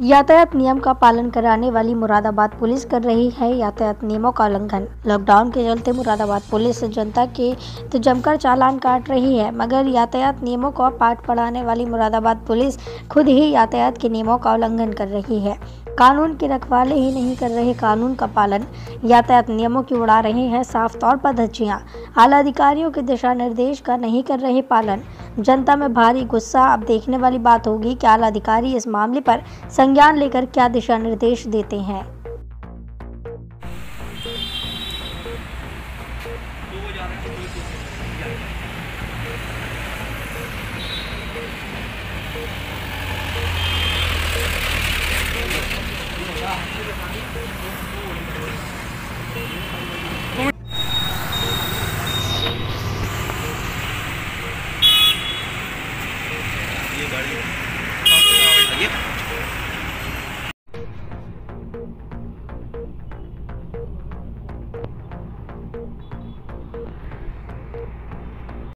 यातायात नियम का पालन कराने वाली मुरादाबाद पुलिस कर रही है यातायात नियमों का उल्लंघन। लॉकडाउन के चलते मुरादाबाद पुलिस जनता के तो जमकर चालान काट रही है, मगर यातायात नियमों का पाठ पढ़ाने वाली मुरादाबाद पुलिस खुद ही यातायात के नियमों का उल्लंघन कर रही है। कानून के रखवाले ही नहीं कर रहे कानून का पालन, यातायात नियमों की उड़ा रहे हैं साफ तौर पर धज्जियां। आला अधिकारियों के दिशा निर्देश का नहीं कर रहे पालन। जनता में भारी गुस्सा। अब देखने वाली बात होगी कि आला अधिकारी इस मामले पर संज्ञान लेकर क्या दिशा निर्देश देते हैं। ये गाड़ी